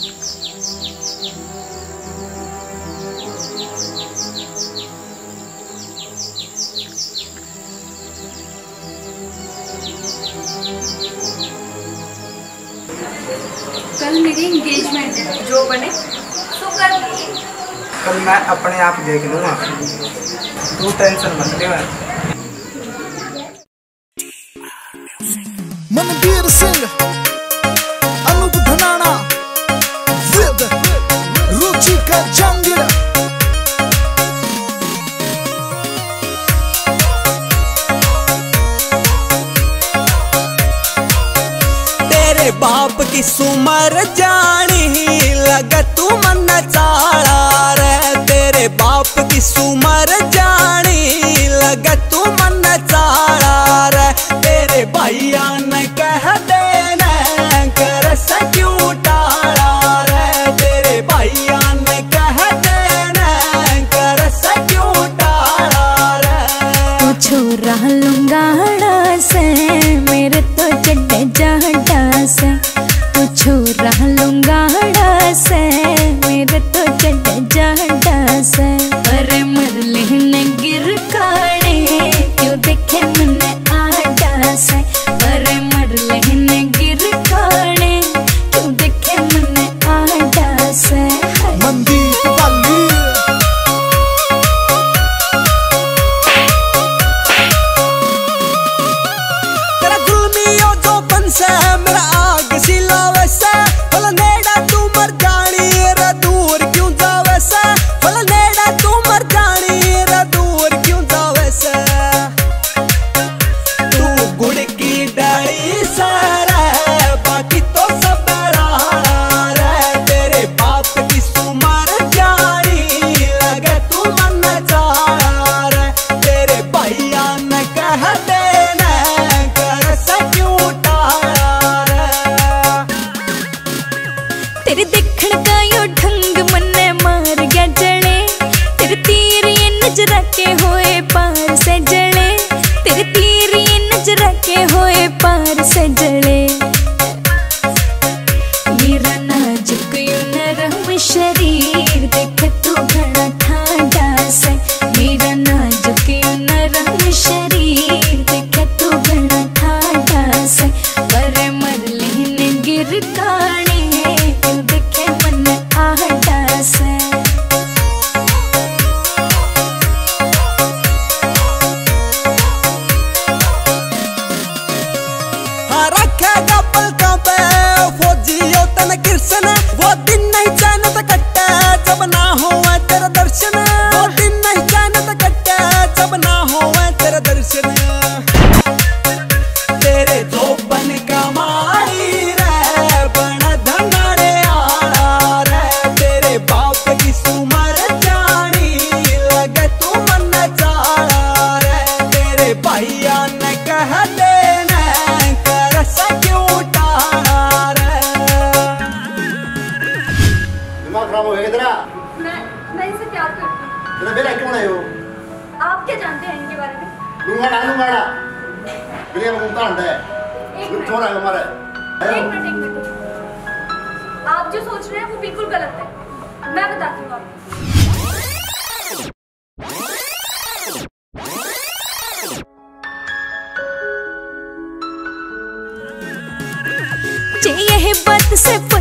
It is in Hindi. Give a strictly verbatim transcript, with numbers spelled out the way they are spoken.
कल मेरी एंगेजमेंट है, जो बने तो कर लिए। कल मैं अपने आप देख लूँगा, तू टेंशन मत ले। मनवीर सिंह, अनूप धनाना, विद रुचिका जंगीर। तेरे बाप की सुमर जानी लगा तू मन चाला रे। तेरे बाप की सुमर जानी लगा तू मन चाला रे। तेरे भैया ने कह देना कर सा क्यों टाला रे। तेरे भैया ने कह देना कर सा क्यों टाला रे। तू छोरा लुंगाड़ा से मेरे तो चढ़े जाटा से। तू छोरा लुंगाड़ा से मेरे तो चढ़े जाटा से। अरे मरले ने गिर काड़े क्यों देखे मने आटा से। अरे मरले ने गिर काड़े क्यों देखे मने आटा से। मंदीप वाली तेरा गुलमियों जो बन से मेरा आग सिला वैसे। फल नेड़ा तू मर जानी रे दूर क्यों जा वैसे। फल नेड़ा तू मर जानी रे दूर क्यों जा वैसे। तू गुड़ की डाली सारा बाकी तो सब राणा रे। तेरे बाप की सुमर जानी लगे तू मन चाला रे। तेरे भैया ने कह देना कर सा क्यों टाला रे। तेरे देखण का यो ढंग मन्ने मार गया जड़े। तेरे तीर ये नजर के होए पार से जड़े। तेरे तीर ये नजर के होए पार से जड़े। मेरा नाजुक यो नरम शरीर देख तू घना ठाडा से। मेरा नाजुक यो नरम शरीर देख तू घना ठाडा से। पर मरले ने गिर काने क्यों देखे मन आटा से। हाँ रखेगा पलकों पे फौजियों तन कृष्ण। वो दिन नहीं जानत कट्टे जब ना होवे तेरा दर्शन। वो दिन नहीं जानत कट्टे जब ना होवे तेरा दर्शन। तेरे जोबन का मारी रे बड़ा धंगारे आला रे। तेरे बाप की सुमर जानी लगे तू मन चाला रे। तेरे भैया ने कह देना कर सा क्यों टाला रे। दिमाग खराब हो गया तेरा। मैं मैं इसे प्यार करती हूँ। तेरा बेटा क्यों नहीं हो? आप क्या जानते हैं इनके बारे में? लुंगाड़ा लुंगाड़ा बिल्कुल मुंता हंडा है। एक लुक मिनट छोड़ा हमारा एक मिनट एक मिनट आप जो सोच रहे हैं वो बिल्कुल गलत है। मैं बताती हूँ आपको। जे यह बात से